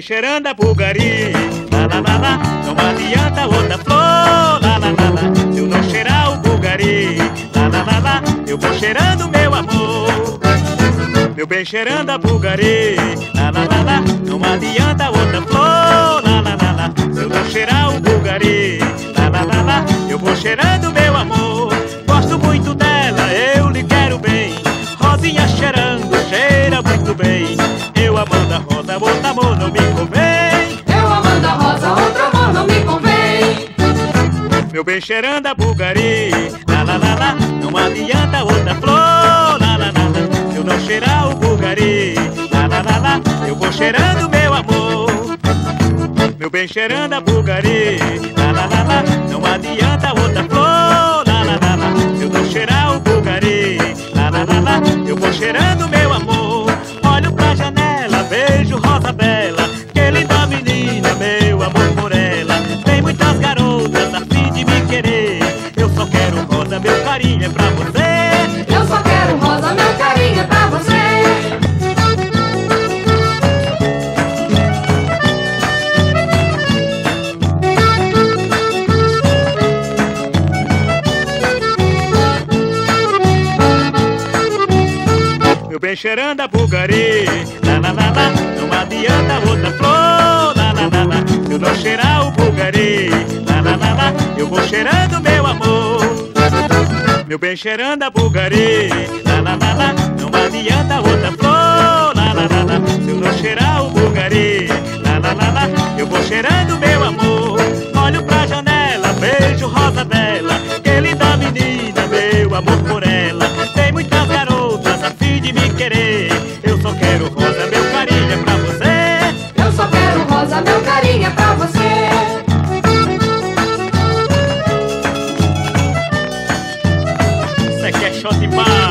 cheirando a Bulgari. Lá, lá, lá, lá, não adianta outra flor. Lá, lá, lá, lá, se eu não cheirar o Bulgari. Lá, lá, lá, lá, eu vou cheirando meu amor. Meu bem cheirando a Bulgari. Lá, lá, lá, lá, não adianta outra flor. Lá, lá, lá, lá, se eu não cheirar o Bulgari. Lá, lá, lá, lá, eu vou cheirando meu amor. Gosto muito dela, eu lhe quero bem. Rosinha cheirando, cheira muito bem. Eu amando a rosa, outro amor não me convém. Eu amando a rosa, outro amor não me convém. Meu bem cheirando a Bulgari. Lá, lá, lá, lá, não adianta outra flor. Lá, lá, lá, lá, se eu não cheirar o Bulgari. Lá, lá, lá, lá, eu vou cheirando meu amor. Meu bem cheirando a Bulgari. Lá, lá, lá, lá, não adianta outra flor. Lá, lá, lá, lá, se eu não cheirar o Bulgari. Lá, lá, lá, lá, eu vou cheirando meu amor. Olho pra janela, vejo rosa bela. Que linda menina, meu amor por ela. Tem muitas garotas a fim de me querer. Eu só quero rosa, meu carinho é pra você. Eu só quero rosa, meu carinho é pra você. Meu bem cheirando a Bulgari. Lá, lá, lá, lá, não adianta outra flor. Lá, lá, lá, lá, se eu não cheirar o Bulgari. Lá, lá, lá, lá, eu vou cheirando meu amor. Meu bem cheirando a Bulgari. Lá, lá, lá, lá, não adianta outra flor. Lá, lá, lá, lá, se eu não cheirar o Bulgari. Lá, lá, lá, lá, eu vou cheirando meu amor. Olho pra janela, vejo rosa bela. Que linda menina, meu amor por ela. Tem muitas garotas a fim de me querer. Eu só quero rosa, meu carinho é pra você. Eu só quero rosa, meu carinho é pra você. Isso aqui é shot de bar.